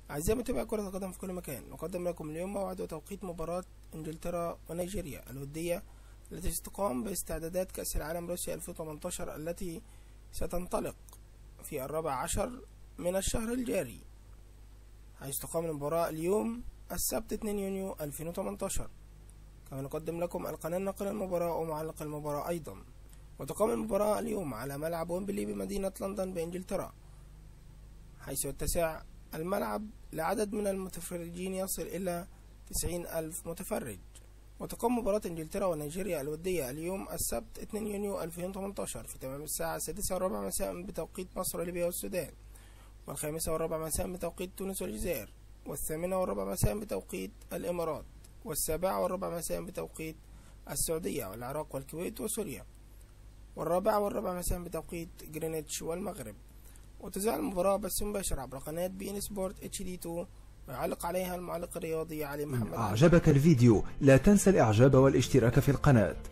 أعزائي متابعي كرة القدم في كل مكان، نقدم لكم اليوم موعد وتوقيت مباراة إنجلترا ونيجيريا الودية التي ستقام باستعدادات كأس العالم روسيا 2018 التي ستنطلق في 14 من الشهر الجاري، حيث تقام المباراة اليوم السبت 2 يونيو 2018. كما نقدم لكم القناة نقل المباراة ومعلق المباراة أيضا. وتقام المباراة اليوم على ملعب ويمبلي بمدينة لندن بإنجلترا، حيث يتسع الملعب لعدد من المتفرجين يصل إلى 90,000 متفرج. وتقام مباراة إنجلترا ونيجيريا الودية اليوم السبت 2 يونيو 2018 في تمام الساعة 6:15 مساء بتوقيت مصر وليبيا والسودان، و5:15 مساء بتوقيت تونس والجزائر، و8:15 مساء بتوقيت الإمارات، و7:15 مساء بتوقيت السعودية والعراق والكويت وسوريا، و4:15 مساء بتوقيت جرينتش والمغرب. وتذاع المباراة بث مباشر عبر قناة بي إن سبورت HD2، ويعلق عليها المعلق الرياضي علي محمد. أعجبك الفيديو لا تنسى الإعجاب والاشتراك في القناة.